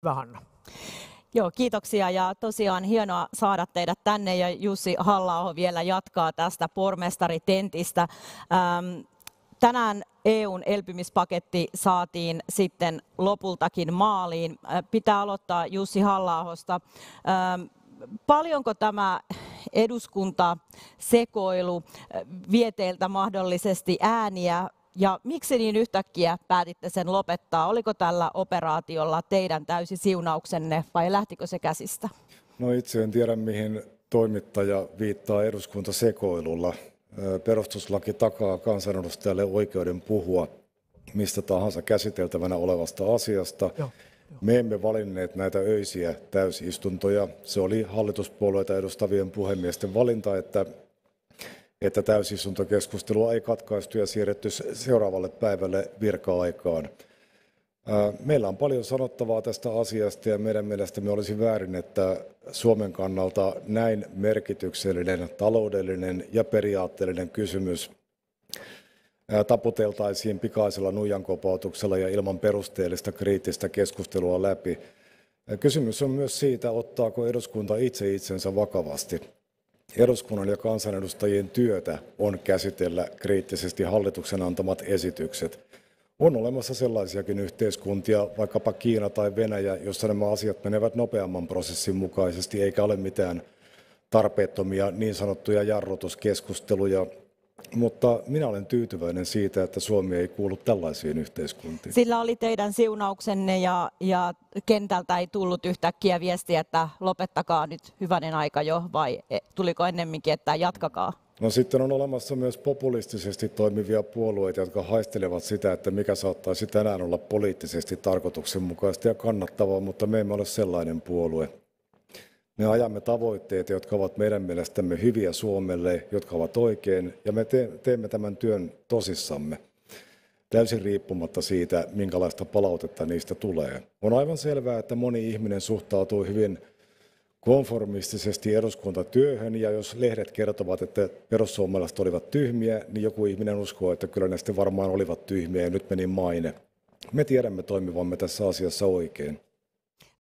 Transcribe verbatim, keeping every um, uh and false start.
Hyvä, Hanna. Joo, kiitoksia ja tosiaan hienoa saada teidät tänne ja Jussi Halla-aho vielä jatkaa tästä pormestaritentistä. Ähm, tänään E U:n elpymispaketti saatiin sitten lopultakin maaliin. Äh, pitää aloittaa Jussi Halla-ahosta. Ähm, paljonko tämä eduskuntasekoilu vie teiltä mahdollisesti ääniä? Ja miksi niin yhtäkkiä päätitte sen lopettaa? Oliko tällä operaatiolla teidän täysi siunauksenne vai lähtikö se käsistä? No itse en tiedä, mihin toimittaja viittaa eduskuntasekoilulla. Perustuslaki takaa kansanedustajalle oikeuden puhua mistä tahansa käsiteltävänä olevasta asiasta. Joo. Me emme valinneet näitä öisiä täysistuntoja. Se oli hallituspuolueita edustavien puhemiesten valinta, että että täysistuntokeskustelua ei katkaistu ja siirretty seuraavalle päivälle virka-aikaan. Meillä on paljon sanottavaa tästä asiasta ja meidän mielestämme olisi väärin, että Suomen kannalta näin merkityksellinen taloudellinen ja periaatteellinen kysymys taputeltaisiin pikaisella nuijankopautuksella ja ilman perusteellista kriittistä keskustelua läpi. Kysymys on myös siitä, ottaako eduskunta itse itsensä vakavasti. Eduskunnan ja kansanedustajien työtä on käsitellä kriittisesti hallituksen antamat esitykset. On olemassa sellaisiakin yhteiskuntia, vaikkapa Kiina tai Venäjä, jossa nämä asiat menevät nopeamman prosessin mukaisesti, eikä ole mitään tarpeettomia niin sanottuja jarrutuskeskusteluja. Mutta minä olen tyytyväinen siitä, että Suomi ei kuulu tällaisiin yhteiskuntiin. Sillä oli teidän siunauksenne ja, ja kentältä ei tullut yhtäkkiä viestiä, että lopettakaa nyt hyvänen aika jo, vai tuliko ennemminkin, että jatkakaa? No sitten on olemassa myös populistisesti toimivia puolueita, jotka haistelevat sitä, että mikä saattaisi tänään olla poliittisesti tarkoituksenmukaista ja kannattavaa, mutta me emme ole sellainen puolue. Me ajamme tavoitteita, jotka ovat meidän mielestämme hyviä Suomelle, jotka ovat oikein, ja me te- teemme tämän työn tosissamme, täysin riippumatta siitä, minkälaista palautetta niistä tulee. On aivan selvää, että moni ihminen suhtautuu hyvin konformistisesti eduskuntatyöhön, ja jos lehdet kertovat, että perussuomalaiset olivat tyhmiä, niin joku ihminen uskoo, että kyllä ne sitten varmaan olivat tyhmiä, ja nyt meni maine. Me tiedämme toimivamme tässä asiassa oikein.